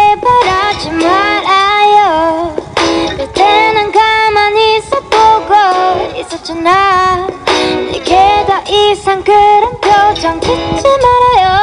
바라지 말아요. 그때는 가만히 있어보고 있었잖아. 내게 더 이상 그런 표정 짓지 말아요.